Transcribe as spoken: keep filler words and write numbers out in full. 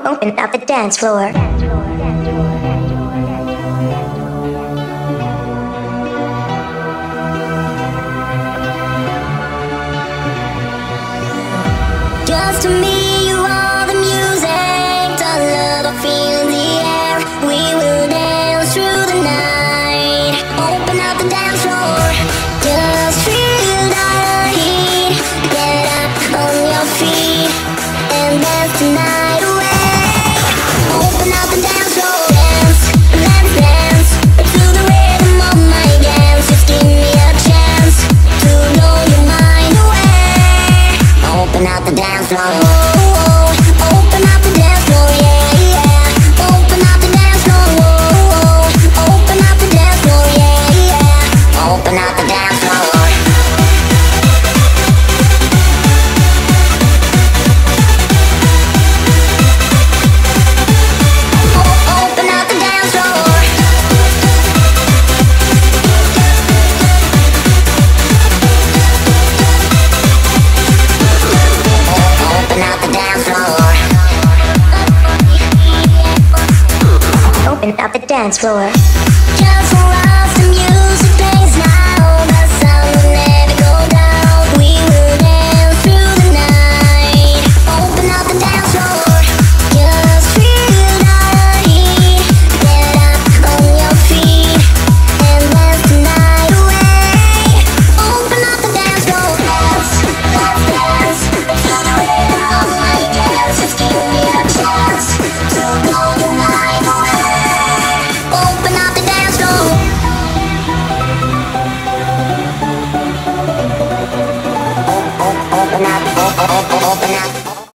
Open up the dance floor. Just to me, you are the music, the love I feel in the air. We will dance through the night. Open up the dance floor. Just feel the heat. Get up on your feet and dance the night away. Open up the dance floor. Dance, let's dance to the rhythm of my dance. Just give me a chance to blow your mind away. Open up the dance floor. Whoa, whoa. Open up the dance floor, yeah, yeah. Open up the dance floor, whoa, whoa. Open up the dance floor, yeah, yeah. Open up the dance floor. Open up the dance floor. Open up the dance floor. Open up the dance floor. Just